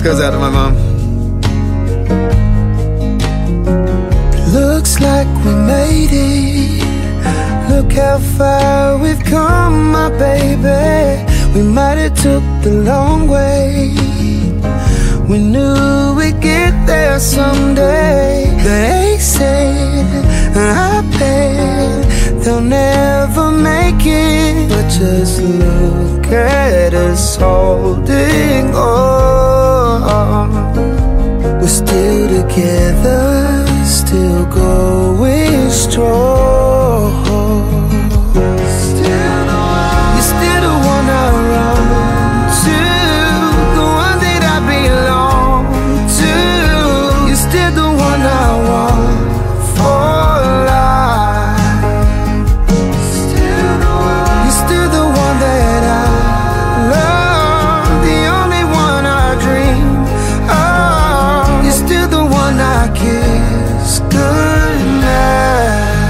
This goes out to my mom. Looks like we made it. Look how far we've come, my baby. We might have took the long way. We knew we'd get there someday. They said, I bet they'll never make it. But just look at us holding on. We're still together, still going strong. Still the one, you're still the one I run to, the one that I belong to. You're still the one I want for life. Still the one, you're still the one that I love, the only one I dream of. You're still the one I kiss goodnight.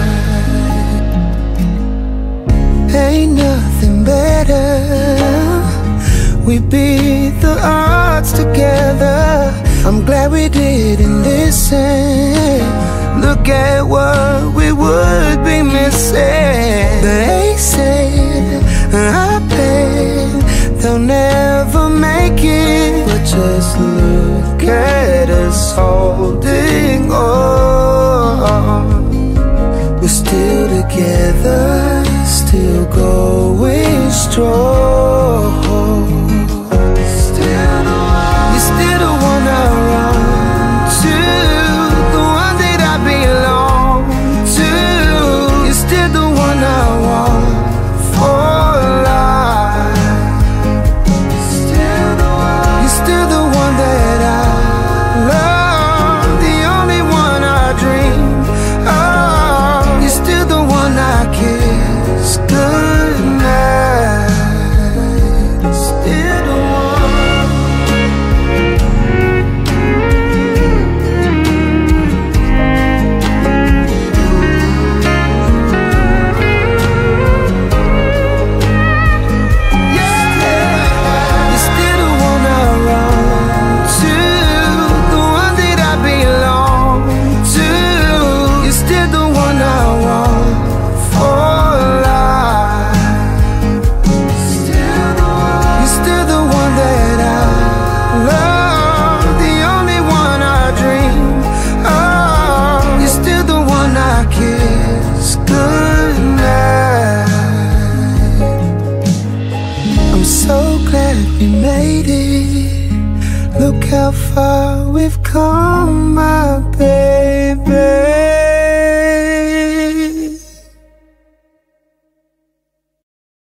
Ain't nothing better. We beat the odds together. I'm glad we didn't listen. Look at what we would be missing. They said, I bet they'll never make it. But just look at us holding on. We're still together, still going strong. Still the one, you're still the one I run to, the one that I belong to. You're still the one I want for life. Still the one, you're still the one that I love, the only one I dream of. You're still the one I kiss goodnight. Still the how far we've come,